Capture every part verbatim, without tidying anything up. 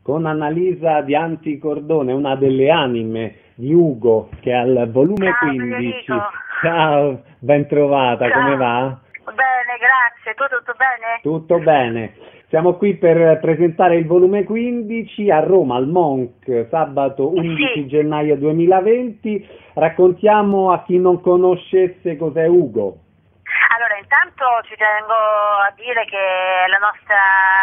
con Annalisa Dianti Cordone, una delle anime di Ugo, che è al volume Ciao, quindici. Federico. Ciao, ben trovata, Ciao. come va? Bene, grazie. Tu tutto bene? Tutto bene. Siamo qui per presentare il volume quindici a Roma, al Monk, sabato undici Sì. gennaio duemilaventi. Raccontiamo a chi non conoscesse cos'è Ugo. Allora, intanto ci tengo a dire che la nostra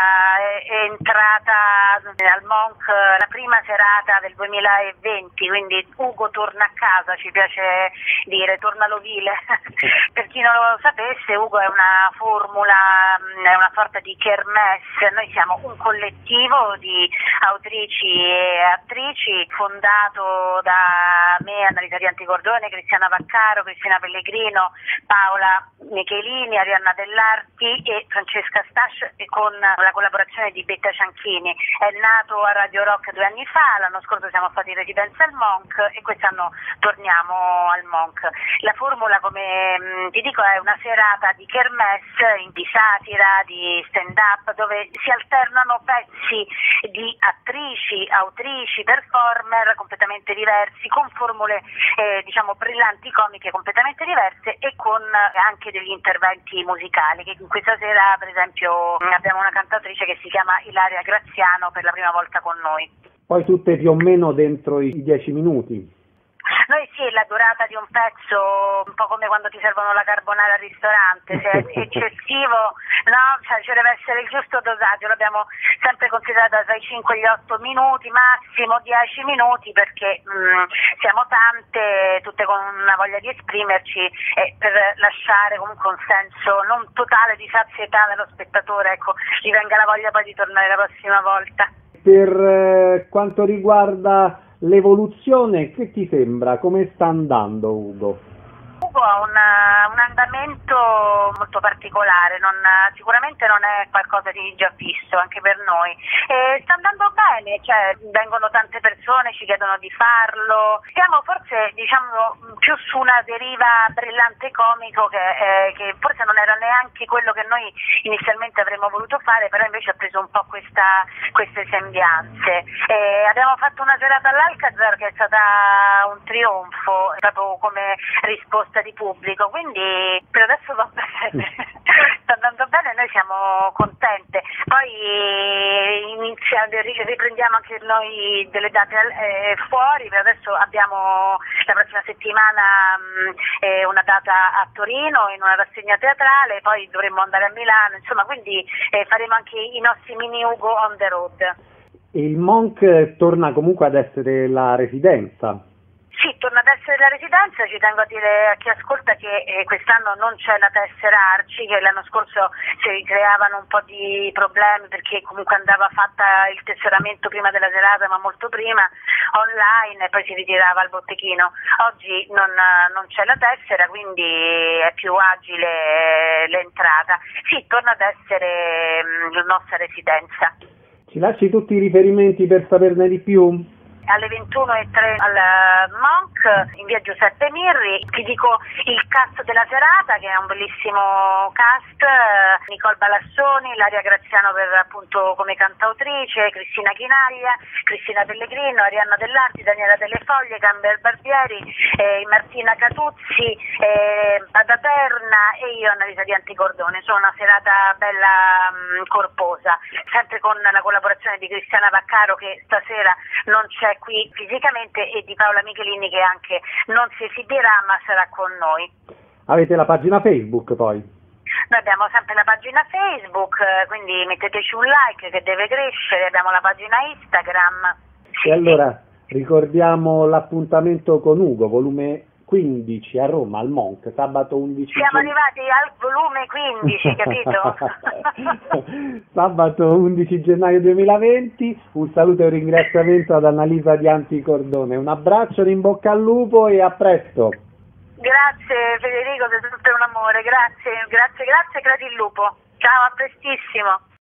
è entrata al Monk la prima serata del duemilaventi, quindi Ugo torna a casa, ci piace dire, torna all'ovile. Per chi non lo sapesse, Ugo è una formula, è una sorta di kermesse. Noi siamo un collettivo di autrici e attrici fondato da me, Annalisa Dianti Cordone, Cristiana Vaccaro, Cristina Pellegrino, Paola Michelini, Arianna Dell'Arti e Francesca Stascio, e con la collaborazione di Betta Cianchini. È nato a Radio Rock due anni fa, l'anno scorso siamo stati in residenza al Monk e quest'anno torniamo al Monk. La formula, come mh, ti dico, è una serata di kermesse, di satira, di stand-up, dove si alternano pezzi di attrici, autrici, performer completamente diversi, con formule eh, diciamo brillanti, comiche completamente diverse e con eh, anche degli interventi musicali, che in questa sera per esempio abbiamo una cantautrice che si chiama Ilaria Graziano per la prima volta con noi. Poi tutte più o meno dentro i dieci minuti. Noi sì, la durata di un pezzo, un po' come quando ti servono la carbonara al ristorante, se è eccessivo, no, cioè ci deve essere il giusto dosaggio, l'abbiamo sempre considerata tra i cinque e gli otto minuti, massimo dieci minuti, perché mh, siamo tante, tutte con una voglia di esprimerci, e per lasciare comunque un senso non totale di sazietà nello spettatore, ecco, gli venga la voglia poi di tornare la prossima volta. Per eh, quanto riguarda l'evoluzione, che ti sembra? Come sta andando Ugo? Ugo ha una, un andamento molto particolare, non, sicuramente non è qualcosa di già visto anche per noi. E sta andando bene, cioè vengono tante persone, ci chiedono di farlo. Siamo forse diciamo più su una deriva brillante comico che, eh, che forse non era neanche quello che noi inizialmente avremmo voluto fare, però invece ha preso un po' questa, queste sembianze. E abbiamo fatto una serata all'Alcazar che è stata un trionfo, proprio come risposta di pubblico, quindi per adesso va bene, sta andando bene, noi siamo contente. Poi inizia, riprendiamo anche noi delle date eh, fuori, per adesso abbiamo la prossima settimana mh, eh, una data a Torino in una rassegna teatrale, poi dovremmo andare a Milano, insomma, quindi eh, faremo anche i nostri mini Ugo on the road. Il Monk torna comunque ad essere la residenza. Sì, torna ad essere la residenza. Ci tengo a dire a chi ascolta che eh, quest'anno non c'è la tessera Arci, che l'anno scorso si creavano un po' di problemi perché comunque andava fatta il tesseramento prima della serata, ma molto prima, online, e poi si ritirava al botteghino. Oggi non, non c'è la tessera, quindi è più agile l'entrata. Sì, torna ad essere mh, la nostra residenza. Ci lasci tutti i riferimenti per saperne di più? Alle ventuno e tre al Monk in via Giuseppe Mirri. Ti dico il cast della serata, che è un bellissimo cast: Nicole Balassoni, Ilaria Graziano per appunto come cantautrice, Cristina Chinaglia, Cristina Pellegrino, Arianna Dell'Arti, Daniela Delle Foglie, Camber Barbieri, eh, Martina Catuzzi, eh, Ada Perna e io, Annalisa Dianti Cordone. Sono una serata bella mh, corposa, sempre con la collaborazione di Cristiana Vaccaro, che stasera non c'è qui fisicamente, e di Paola Michelini, che anche non si esibirà ma sarà con noi. Avete la pagina Facebook poi? Noi abbiamo sempre la pagina Facebook, quindi metteteci un like che deve crescere, abbiamo la pagina Instagram. E allora ricordiamo l'appuntamento con Ugo, volume quindici a Roma, al Monk, sabato undici. Siamo arrivati al volume quindici, capito? Sabato undici gennaio duemilaventi. Un saluto e un ringraziamento ad Annalisa Dianti Cordone. Un abbraccio, in bocca al lupo e a presto. Grazie Federico, sei tutto un amore, grazie, grazie, grazie, grazie il lupo. Ciao, a prestissimo.